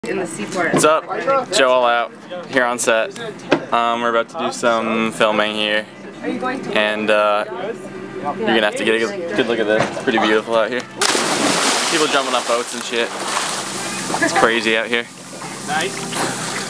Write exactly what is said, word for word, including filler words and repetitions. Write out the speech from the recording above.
In the seaport. What's up? Joel out here on set. Um, we're about to do some filming here, and uh, you're gonna have to get a good look at this. It's pretty beautiful out here. People jumping off boats and shit. It's crazy out here. Nice.